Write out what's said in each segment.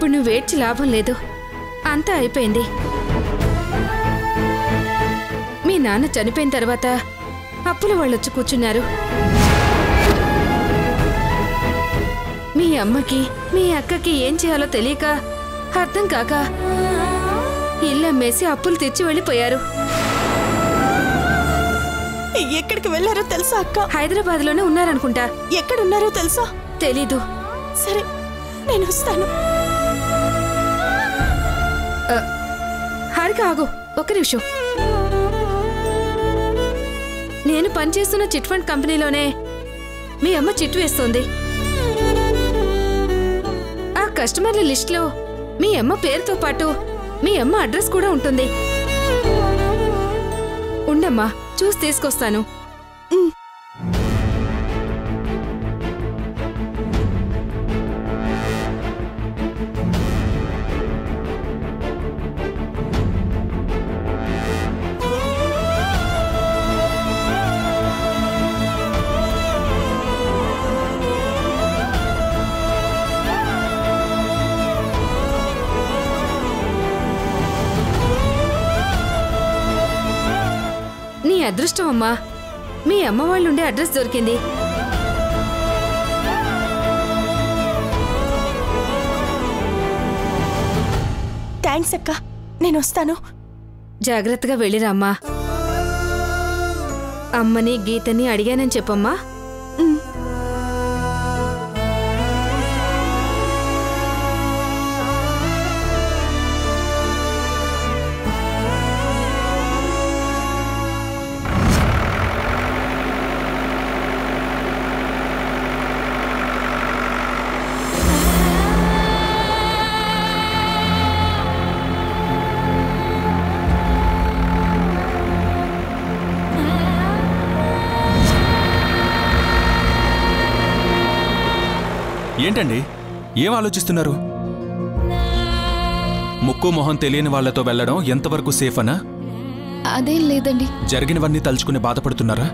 ఇప్పుడు నువ్వు ఏడ్చి లాభం లేదు, అంతా అయిపోయింది. మీ నాన్న చనిపోయిన తర్వాత అప్పుల వాళ్ళొచ్చి కూర్చున్నారు. మీ అమ్మకి మీ అక్కకి ఏం చేయాలో తెలియక, అర్థం కాక ఇల్లు అమ్మేసి అప్పులు తెచ్చి వెళ్ళిపోయారు. ఎక్కడికి వెళ్ళారో తెలుసా అక్క? హైదరాబాద్ లోనే ఉన్నారనుకుంటా. ఎక్కడున్నారో తెలుసా? తెలీదు. సరే, నేను వస్తాను. హారిక ఆగు, ఒక్క నిమిషం. నేను పనిచేస్తున్న చిట్ ఫండ్ కంపెనీలోనే మీ అమ్మ చిట్ వేస్తోంది. ఆ కస్టమర్ల లిస్ట్లో మీ అమ్మ పేరుతో పాటు మీ అమ్మ అడ్రస్ కూడా ఉంటుంది. ఉండమ్మా, చూసి తీసుకొస్తాను. అదృష్టం అమ్మా, మీ అమ్మ వాళ్ళుండే అడ్రస్ దొరికింది. థ్యాంక్స్ అక్క, నేను వస్తాను. జాగ్రత్తగా వెళ్ళిరామ్మా. అమ్మని గీతని అడిగానని చెప్పమ్మా. ఏంటండి, ఏం ఆలోచిస్తున్నారు? ముక్కు మొహం తెలియని వాళ్లతో వెళ్లడం ఎంతవరకు సేఫ్ అనా? అదేం లేదండి. జరిగినవన్నీ తలుచుకుని బాధపడుతున్నారా?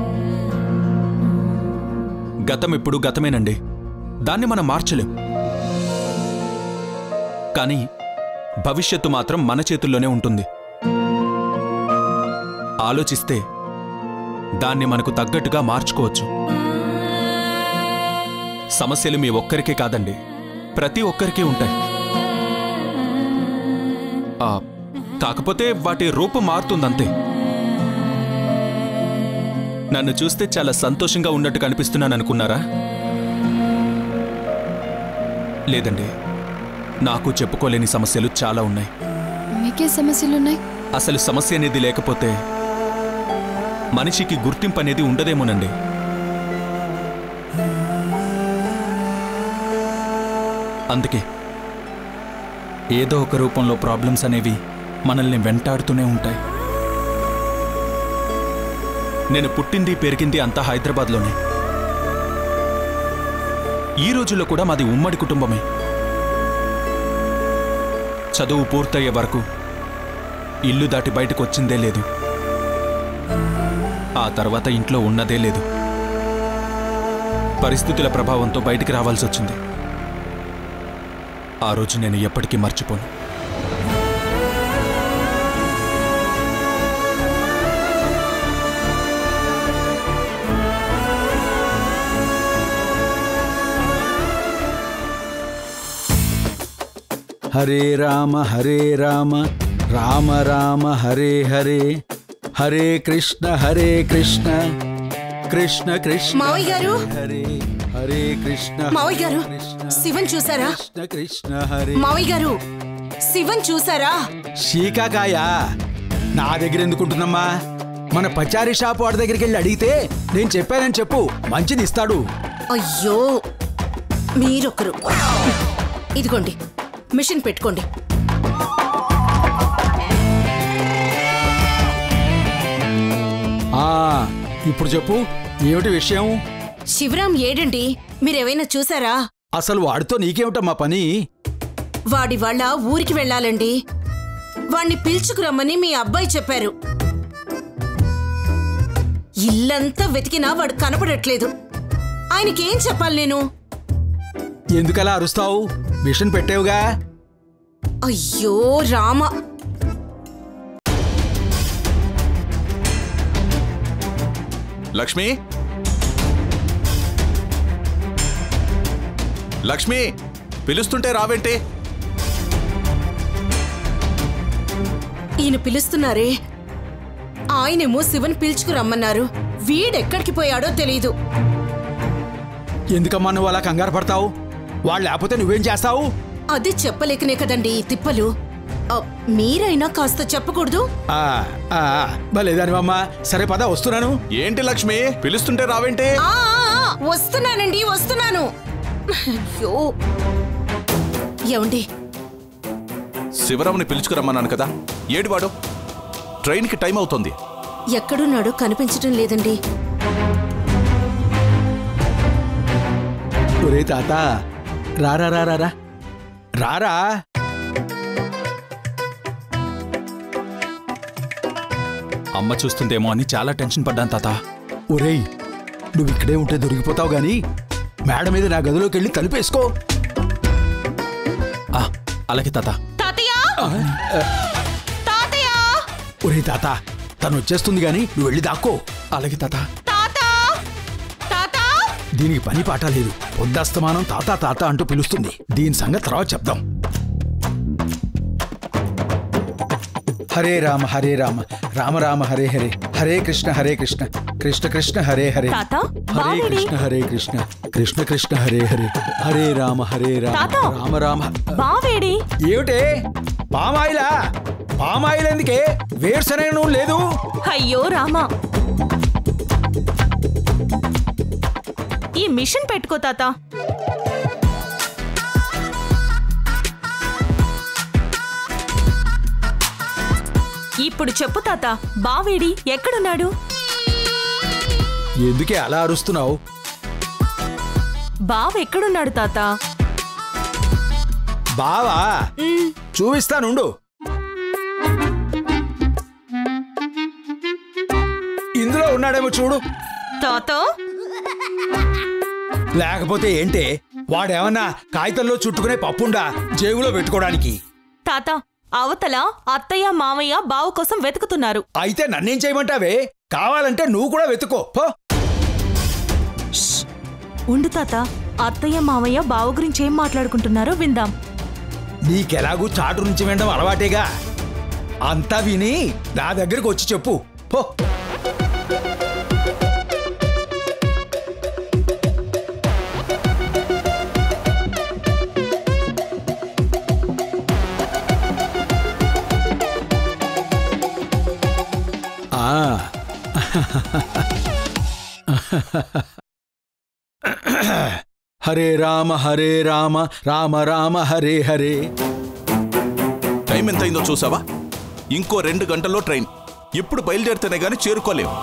గతం ఇప్పుడు గతమేనండి, దాన్ని మనం మార్చలేం. కానీ భవిష్యత్తు మాత్రం మన చేతుల్లోనే ఉంటుంది. ఆలోచిస్తే దాన్ని మనకు తగ్గట్టుగా మార్చుకోవచ్చు. సమస్యలు మీ ఒక్కరికే కాదండి, ప్రతి ఒక్కరికే ఉంటాయి. కాకపోతే వాటి రూపం మారుతుందంతే. నన్ను చూస్తే చాలా సంతోషంగా ఉన్నట్టు కనిపిస్తున్నాను అనుకున్నారా? లేదండి, నాకు చెప్పుకోలేని సమస్యలు చాలా ఉన్నాయి. మీకే సమస్యలున్నాయి? అసలు సమస్య అనేది లేకపోతే మనిషికి గుర్తింపు అనేది ఉండదేమోనండి. అందుకే ఏదో ఒక రూపంలో ప్రాబ్లమ్స్ అనేవి మనల్ని వెంటాడుతూనే ఉంటాయి. నేను పుట్టింది పెరిగింది అంతా హైదరాబాద్లోనే. ఈ రోజుల్లో కూడా మాది ఉమ్మడి కుటుంబమే. చదువు పూర్తయ్యే వరకు ఇల్లు దాటి బయటకు వచ్చిందే లేదు. ఆ తర్వాత ఇంట్లో ఉన్నదే లేదు. పరిస్థితుల ప్రభావంతో బయటికి రావాల్సి వచ్చింది. ఆ రోజు నేను ఎప్పటికీ మర్చిపోను. హరే రామ రామ రామ హరే హరే, హరే కృష్ణ కృష్ణ కృష్ణ మావయ్య గారు, హరే హరే కృష్ణ. మావయ్య గారు, శివన్ చూసారా? కృష్ణ హరే. మావయ్య గారు, శివన్ చూసారా? శీకాకాయ నా దగ్గర ఎందుకుంటుందమ్మా? మన పచారీ షాప్ వాడి దగ్గరికి వెళ్ళి అడిగితే నేను చెప్పానని చెప్పు, మంచిది ఇస్తాడు. అయ్యో, మీరొకరు. ఇదిగోండి, మిషన్ పెట్టుకోండి. ఇప్పుడు చెప్పు, ఏమిటి విషయం? శివరాం ఏడండి, మీరేమైనా చూసారా? అసలు వాడితో నీకేమిటమ్మా పని? వాడి వాళ్ళ ఊరికి వెళ్ళాలండి. వాణ్ణి పిలుచుకురమ్మని మీ అబ్బాయి చెప్పారు. ఇల్లంతా వెతికినా వాడు కనపడట్లేదు. ఆయనకేం చెప్పాలి నేను? ఎందుకలా అరుస్తావు? మిషన్ పెట్టేవుగా. అయ్యో రామ, లక్ష్మి, లక్ష్మి, పిలుస్తుంటే రావేంటి? ఈయన పిలుస్తున్నారే, ఆయనేమో శివన్ పిలుచుకురమ్మన్నారు. వీడెక్కడికి పోయాడో తెలీదు. ఎందుకమ్మా నువ్వు అలా కంగారు పడతావు? వాళ్ళు లేకపోతే నువ్వేం చేస్తావు? అది చెప్పలేకనే కదండి ఈ తిప్పలు. మీరైనా కాస్త చెప్పకూడదు? భలేదానివమ్మా. సరే పద, వస్తున్నాను. ఏంటి లక్ష్మి, పిలుస్తుంటే రావేంటి? వస్తున్నానండి, వస్తున్నాను. అయ్యో, ఏమండి, శివరాముని పిలుచుకురమ్మన్నాను కదా, ఏడివాడు? ట్రైన్కి టైం అవుతుంది. ఎక్కడున్నాడో కనిపించడం లేదండి. ఒరే తాత, రారా రారా రారా. అమ్మ చూస్తుందేమో అని చాలా టెన్షన్ పడ్డాను తాత. ఒరేయ్, నువ్వు ఇక్కడే ఉంటే దొరికిపోతావు గాని మేడ మీద నా గదిలోకి వెళ్ళి తలుపేసుకో. అలాగే తాత. ఒరే తాత, తను వచ్చేస్తుంది గాని నువ్వు వెళ్ళి దాక్కో. అలాగే తాత. దీనికి పని పాట లేదు. పొద్దస్తమానం తాత తాత అంటూ పిలుస్తుంది. దీని సంగతి తర్వాత చెప్దాం. హరే రామ హరే రామ, రామ రామ హరే హరే, హరే కృష్ణ కృష్ణ కృష్ణ హరే హరే, హరే కృష్ణ కృష్ణ కృష్ణ హరే హరే, హరే రామ రామ రామ. ఏమిటే పామాయిలా? పామాయిల్ ఎందుకే? వేరుశనగ నూనె లేదు. అయ్యో రామా, ఈ మిషన్ పెట్టుకో తాత. ఇప్పుడు చెప్పు తాత, బావేడి ఎక్కడున్నాడు? ఎందుకే అలా అరుస్తున్నావు? బావ ఎక్కడున్నాడు తాత? బావా చూపిస్తానుండు. ఇందులో ఉన్నాడేమో చూడు. తాత, లేకపోతే ఏంటే, వాడేమన్నా కాగితంలో చుట్టుకునే పప్పుండా జేబులో పెట్టుకోవడానికి? తాత, అవతల అత్తయ్య మామయ్య బావ కోసం వెతుకుతున్నారు. అయితే నన్నేం చేయమంటావే? కావాలంటే నువ్వు కూడా వెతుకో. ఉండు తాత, అత్తయ్య మామయ్య బావ గురించి ఏం మాట్లాడుకుంటున్నారో విందాం. నీకెలాగూ చాటు నుంచి వినడం అలవాటేగా. అంతా విని నా దగ్గరకు వచ్చి చెప్పు పో. హరే రామ రామ రామ హరే హరే. టైం ఎంతైందో చూసావా? ఇంకో 2 గంటల్లో ట్రైన్. ఇప్పుడు బయలుదేరితేనే గాని చేరుకోలేవు.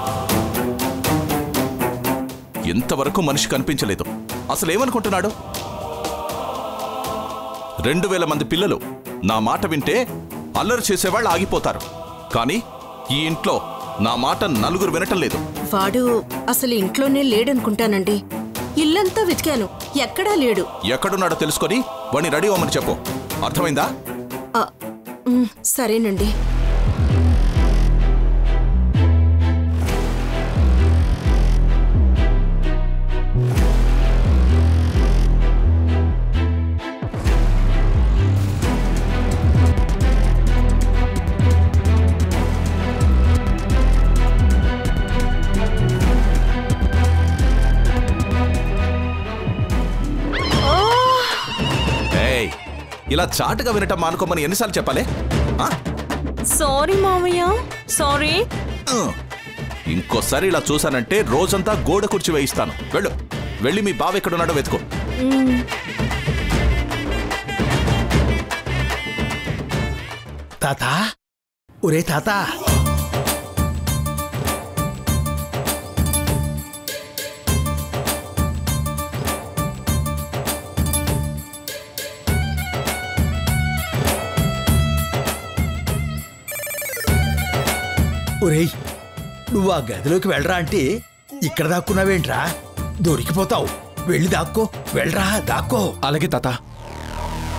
ఎంతవరకు మనిషి కనిపించలేదు. అసలు ఏమనుకుంటున్నాడు? 2000 మంది పిల్లలు నా మాట వింటే అల్లరి చేసేవాళ్ళు ఆగిపోతారు. కానీ ఈ ఇంట్లో నా మాట 4 వినటం లేదు. వాడు అసలు ఇంట్లోనే లేడనుకుంటానండి. ఇల్లంతా వెతికాను, ఎక్కడా లేడు. ఎక్కడున్నాడో తెలుసుకొని వాణ్ణి రెడీ అవ్వమని చెప్పు. అర్థమైందా? సరేనండి. ఇలా చాటుగా వినటం మానుకోమని ఎన్నిసార్లు చెప్పాలి? సారీ మామయ్య, సారీ. ఇంకోసారి ఇలా చూసానంటే రోజంతా గోడ కుర్చీ వేయిస్తాను. వెళ్ళి మీ బావ ఎక్కడున్నాడో వెతుకో. తాత, ఒరే తాత, ఒరేయ్, నువ్వు ఆ గదిలోకి వెళ్ళరా అంటే ఇక్కడ దాక్కున్నావేంట్రా? దొరికిపోతావు. వెళ్ళి దాక్కో. వెళ్ళరా, దాక్కో. అలాగే తాత.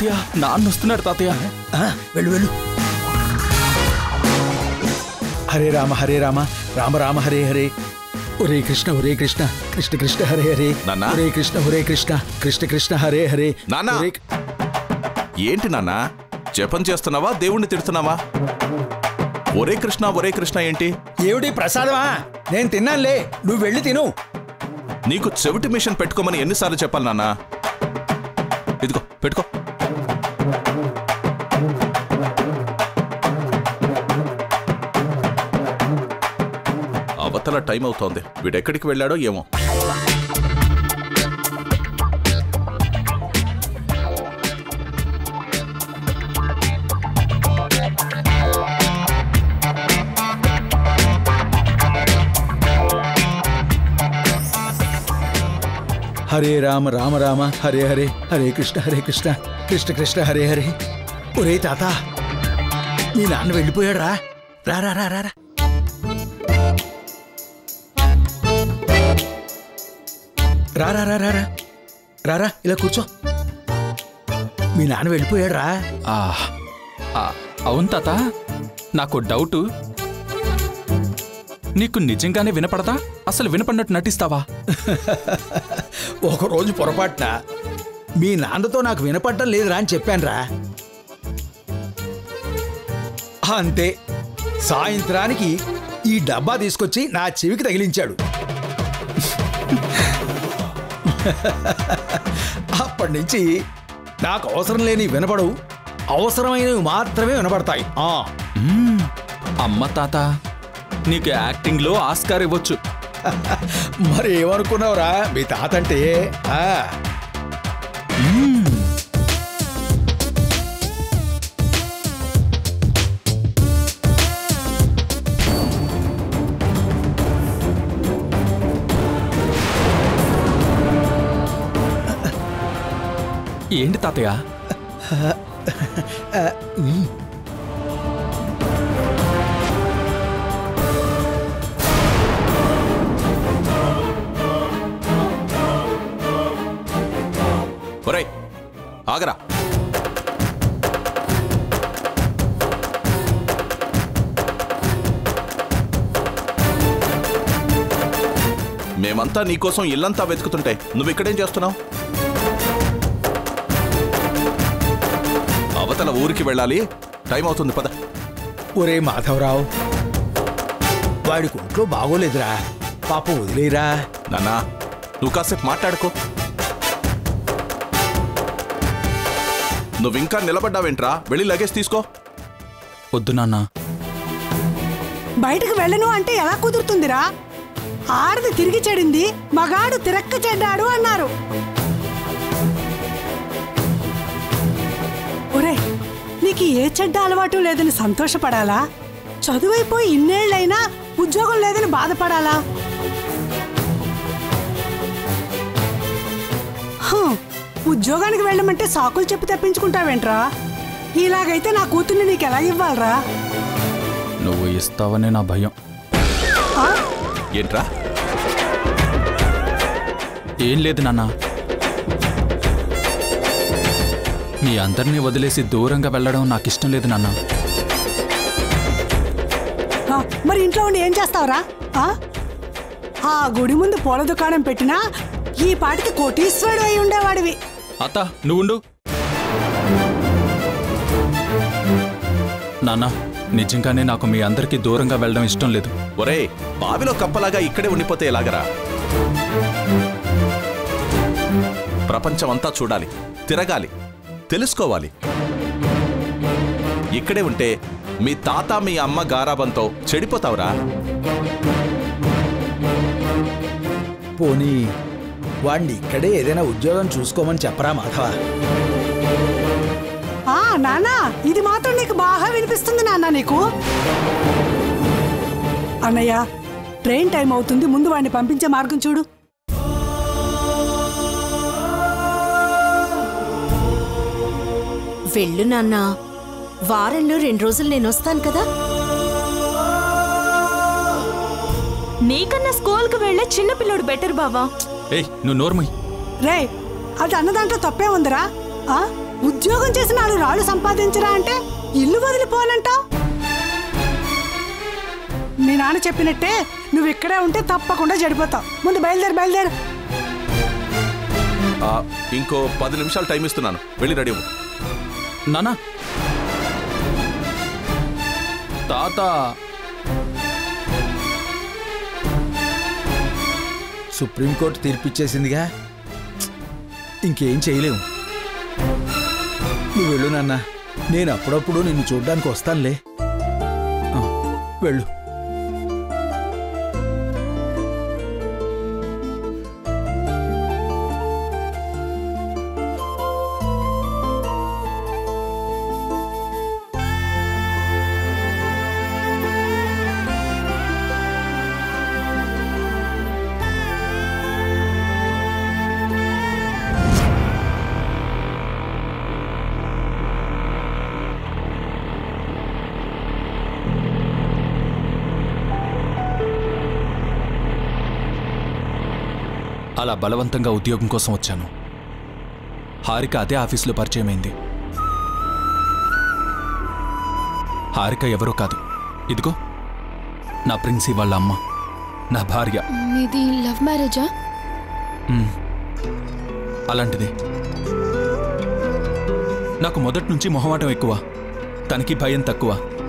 తాతయ్య నాన్న వస్తున్నాడు తాతయ్య. వెళ్ళు వెళ్ళు. హరే రామ రామ రామ హరే హరే, ఒరే కృష్ణ కృష్ణ కృష్ణ హరే హరే, నాన్నా? ఒరే కృష్ణ కృష్ణ కృష్ణ హరే హరే. నాన్నా? ఏంటి నాన్న జపం చేస్తున్నావా దేవుణ్ణి తిడుతున్నావా? ఒరే కృష్ణ ఏంటి? ఏమిటి ప్రసాదమా? నేను తిన్నానులే, నువ్వు వెళ్ళి తిను. నీకు చెవిటి మిషన్ పెట్టుకోమని ఎన్నిసార్లు చెప్పాలి నాన్న? ఇదిగో పెట్టుకో. అవతల టైం అవుతోంది, వీడెక్కడికి వెళ్ళాడో ఏమో. హరే రామ రామ హరే హరే, హరే కృష్ణ కృష్ణ కృష్ణ హరే హరే. ఒరే తాత, మీ నాన్న వెళ్ళిపోయాడు రా. రా రా రా రా రా రా రా రా రా రా, ఇలా కూర్చో. మీ నాన్న వెళ్ళిపోయాడు రా. అవును తాత, నాకు డౌటు. నీకు నిజంగానే వినపడదా? అసలు వినపడినట్టు నటిస్తావా? ఒకరోజు పొరపాటున మీ నాన్నతో నాకు వినపడటం లేదురా అని చెప్పానురా. అంతే, సాయంత్రానికి ఈ డబ్బా తీసుకొచ్చి నా చెవికి తగిలించాడు. అప్పటి నుంచి నాకు అవసరం లేని వినపడవు, అవసరమైనవి మాత్రమే వినపడతాయి. అమ్మ తాత, నీకు యాక్టింగ్లో ఆస్కార్ ఇవ్వచ్చు. మరి ఏమనుకున్నావురా మీ తాత అంటే? ఏంటి తాతయ్య? ఒరేయ్ ఆగరా. మేమంతా నీకోసం ఇల్లంతా వెతుకుతుంటే నువ్వు ఇక్కడేం చేస్తున్నావు? అవతల ఊరికి వెళ్ళాలి, టైం అవుతుంది, పద. ఒరే మాధవరావు, వాడి ఒంట్లో బాగోలేదురా, పాప వదిలేరా. నాన్నా, నువ్వు కాసేపు మాట్లాడుకో. నువ్వింకా నిలబడ్డావేంట్రా? వెళ్ళి లగేజ్ తీసుకో. వద్దు నాన్న. బయటకు వెళ్ళను అంటే ఎలా కుదురుతుందిరా? ఆడది తిరిగి చెడింది, మగాడు తిరక్క చెడ్డాడు అన్నారు. ఒరే, నీకు ఏ చెడ్డ అలవాటు లేదని సంతోషపడాలా? చదువైపోయి ఇన్నేళ్లైనా ఉద్యోగం లేదని బాధపడాలా? ఉద్యోగానికి వెళ్ళమంటే సాకులు చెప్పి తప్పించుకుంటావేంట్రా? ఇలాగైతే నా కూతుర్ని నీకు ఎలా ఇవ్వాలరా? నువ్వు ఇస్తావనే నా భయం. ఏంట్రా? ఏం లేదు నాన్న, మీ అందరినీ వదిలేసి దూరంగా వెళ్ళడం నాకు ఇష్టం లేదు నాన్న. మరి ఇంట్లో ఉండి ఏం చేస్తావురా? ఆ గుడి ముందు పూల దుకాణం పెట్టినా ఈ పాటికి కోటీశ్వరుడు అయి ఉండేవాడివి. అత్త, నువ్వుండు. నాన్న, నిజంగానే నాకు మీ అందరికీ దూరంగా వెళ్ళడం ఇష్టం లేదు. ఒరే, బావిలో కప్పలాగా ఇక్కడే ఉండిపోతే ఎలాగరా? ప్రపంచమంతా చూడాలి, తిరగాలి, తెలుసుకోవాలి. ఇక్కడే ఉంటే మీ తాత మీ అమ్మ గారాబంతో చెడిపోతావురా. పోనీ వాడిని ఇక్కడే ఏదైనా ఉద్యోగం చూసుకోమని చెప్పరా మాధవ? నానా, ఇది మాత్రం నీకు బాగా వినిపిస్తుంది నాన్న. నీకు అన్నయ్య, ట్రైన్ టైం అవుతుంది, ముందు వాడిని పంపించే మార్గం చూడు. వెళ్ళు నాన్న, వారంలో 2 రోజులు నేను వస్తాను కదా. నీకన్నా స్కూల్కి వెళ్ళే చిన్నపిల్లడు బెటర్ బావా. ఏయ్, నువ్వు నోర్మై. రే, అది అన్నదాంట్లో తప్పే ఉందిరా. ఉద్యోగం చేసి 4 రాళ్ళు సంపాదించరా అంటే ఇల్లు వదిలిపోనంటావు. మీ నాన్న చెప్పినట్టే నువ్వు ఇక్కడే ఉంటే తప్పకుండా చెడిపోతావు. ముందు బయలుదేరు. ఇంకో 10 నిమిషాలు టైం ఇస్తున్నాను, వెళ్ళి రెడీ అవ్వు. నానా తాత సుప్రీంకోర్టు తీర్పిచ్చేసిందిగా, ఇంకేం చేయలేము. నువ్వు వెళ్ళు నాన్న, నేను అప్పుడప్పుడు నిన్ను చూడ్డానికి వస్తానులే. వెళ్ళు. అలా బలవంతంగా ఉద్యోగం కోసం వచ్చాను. హారిక అదే ఆఫీసులో పరిచయమైంది. హారిక ఎవరో కాదు, ఇదిగో నా ప్రిన్సి వాళ్ళ అమ్మ, నా భార్య. మీది లవ్ మ్యారేజా? అలాంటిదే. నాకు మొదటి నుంచి మొహమాటం ఎక్కువ, తనకి భయం తక్కువ.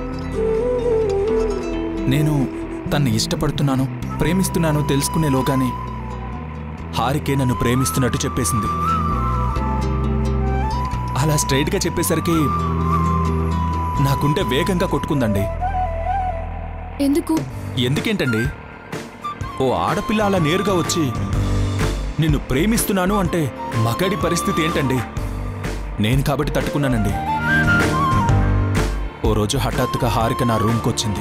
నేను తన్ని ఇష్టపడుతున్నాను, ప్రేమిస్తున్నాను తెలుసుకునేలోగానే హారికే నన్ను ప్రేమిస్తున్నట్టు చెప్పేసింది. అలా స్ట్రైట్గా చెప్పేసరికి నాకుంటే వేగంగా కొట్టుకుందండి. ఎందుకేంటండి, ఓ ఆడపిల్ల అలా నేరుగా వచ్చి నిన్ను ప్రేమిస్తున్నాను అంటే మగాడి పరిస్థితి ఏంటండి? నేను కాబట్టి తట్టుకున్నానండి. ఓ రోజు హఠాత్తుగా హారిక నా రూమ్కి వచ్చింది.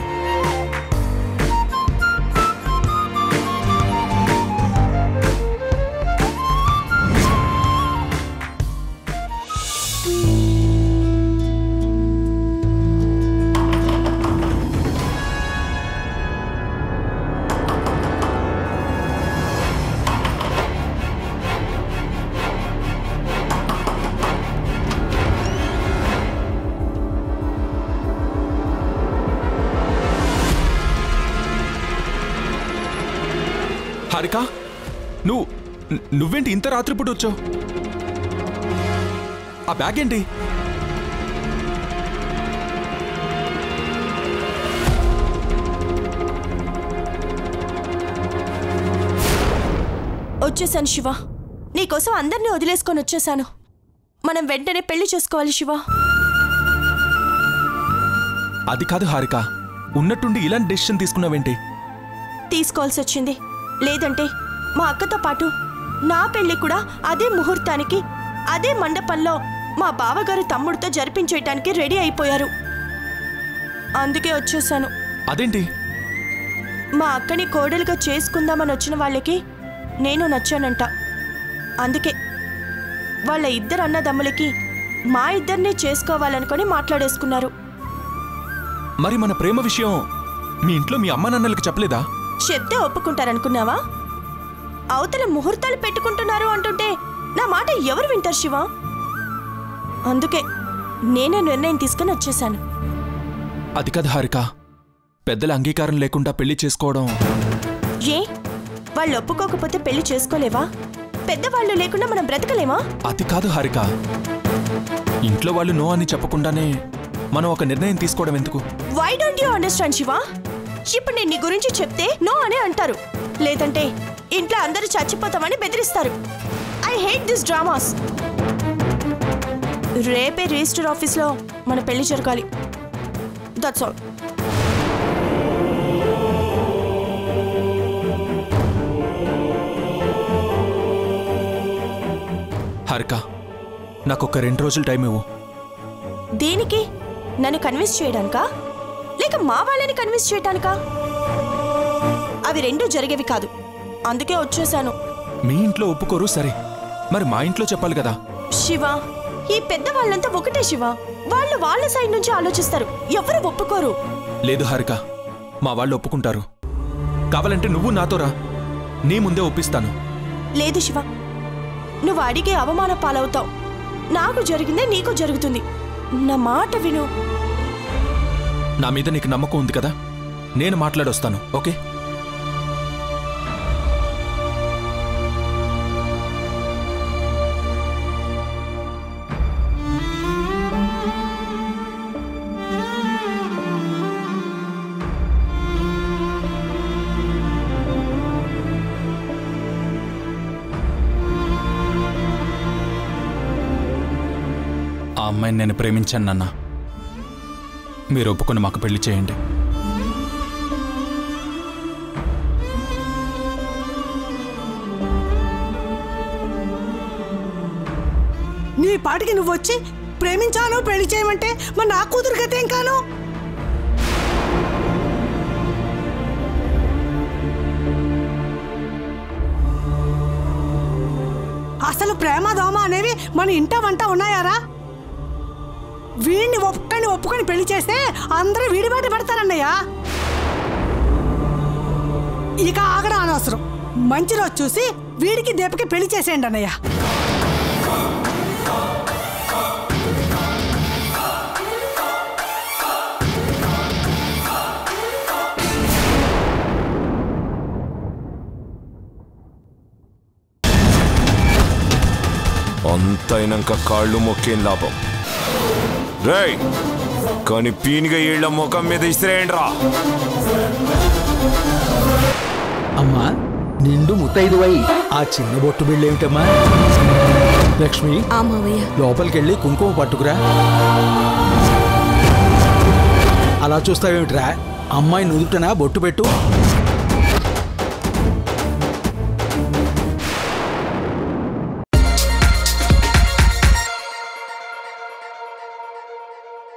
హారిక, నువ్వేంటి ఇంత రాత్రిపూట వచ్చావు? ఆ బ్యాగ్ ఏంటి? వచ్చేసాను శివ, నీకోసం అందరినీ వదిలేసుకొని వచ్చేసాను. మనం వెంటనే పెళ్లి చేసుకోవాలి శివ. అది కాదు హారిక, ఉన్నట్టుండి ఇలాంటి డెసిషన్ తీసుకున్నావేంటి? తీసుకోవాల్సి వచ్చింది, లేదంటే మా అక్కతో పాటు నా పెళ్లి కూడా అదే ముహూర్తానికి అదే మండపంలో మా బావగారు తమ్ముడితో జరిపించేయటానికి రెడీ అయిపోయారు. అందుకే వచ్చేసాను. అదేంటి? మా అక్కని కోడలుగా చేసుకుందామని వచ్చిన వాళ్ళకి నేను నచ్చానంట. అందుకే వాళ్ళ 2 అన్నదమ్ములకి మా ఇద్దరిని చేసుకోవాలనుకొని మాట్లాడేసుకున్నారు. మరి మన ప్రేమ విషయం మీ ఇంట్లో మీ అమ్మ నాన్నలకు చెప్పలేదా? చెప్తే ఒప్పుకుంటారనుకున్నావా? అవతల ముహూర్తాలు పెట్టుకుంటున్నారు అంటుంటే నా మాట ఎవరు వింటారు శివ? అందుకే నేనే నిర్ణయం తీసుకుని వచ్చేసాను. అది కాదు హారిక, పెద్దల అంగీకారం లేకుండా పెళ్లి చేసుకోవడం. ఏ, వాళ్ళు ఒప్పుకోకపోతే పెళ్లి చేసుకోలేవా? పెద్దవాళ్ళు లేకుండా మనం బ్రతకలేమా? అది కాదు హారిక, ఇంట్లో వాళ్ళు నో అని చెప్పకుండానే మనం ఒక నిర్ణయం తీసుకోవడం ఎందుకు? Why don't you understand Shiva? ఇప్పుడు నేను నీ గురించి చెప్తే నో అనే అంటారు, లేదంటే ఇంట్లో అందరూ చచ్చిపోతామని బెదిరిస్తారు. I hate this dramas. రేపే రిజిస్టర్ ఆఫీస్లో మన పెళ్లి జరగాలి. That's all. హారిక, నాకొక 2 రోజులు టైం ఇవ్వు. దేనికి? నన్ను కన్విన్స్ చేయడానికా, లేక మా వాళ్ళని కన్విన్స్ చేయడానికా? అవి 2 జరిగేవి కాదు, అందుకే వచ్చేసాను. మీ ఇంట్లో ఒప్పుకోరు సరే, మరి మా ఇంట్లో చెప్పాలి కదా. శివ, ఈ పెద్దవాళ్ళంతా ఒకటే శివ. వాళ్ళు వాళ్ళ సైడ్ నుంచి ఆలోచిస్తారు, ఎవరు ఒప్పుకోరు. లేదు హారిక, మా వాళ్ళు ఒప్పుకుంటారు. కావాలంటే నువ్వు నాతో రా, నీ ముందే ఒప్పిస్తాను. లేదు శివ, నువ్వు అడిగే అవమాన పాలవుతావు. నాకు జరిగిందే నీకు జరుగుతుంది. నా మాట విను. నా మీద నీకు నమ్మకం ఉంది కదా, నేను మాట్లాడొస్తాను. ఓకే? ఆ అమ్మాయిని నేను ప్రేమించాను నాన్న. మీరు ఒప్పుకొని మాకు పెళ్లి చేయండి. నీ పాటికి నువ్వు వచ్చి ప్రేమించాను పెళ్లి చేయమంటే మరి నా కూతురు గతేం కాను? అసలు ప్రేమ దోమ అనేవి మన ఇంట వంట ఉన్నాయారా? వీడిని ఒప్పుకొని పెళ్లి చేస్తే అందరూ వీడి బాట పడతారన్నయ్య. ఇక ఆగడం అనవసరం. మంచి రోజు చూసి వీడికి దీపకి పెళ్లి చేసేయండి అన్నయ్య. అంతైనాక కాళ్ళు మొక్కేం లాభం? రేయ్, కానీ పీనిగా ఈళ్ళ ముఖం మీద ఇసిరేయండిరా. అమ్మా, నిండు ముత్తైదువై ఆ చిన్న బొట్టు బిళ్ళేమిటమ్మా? లక్ష్మి, లోపలికెళ్ళి కుంకుమ పట్టుకురా. అలా చూస్తావేమిట్రా? అమ్మాయి నుదుటనా బొట్టు పెట్టు.